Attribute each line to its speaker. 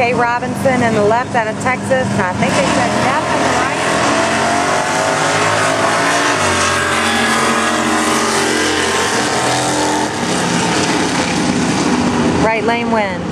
Speaker 1: Jay Robinson in the left out of Texas. And I think they said Neff in the right. Right lane wins.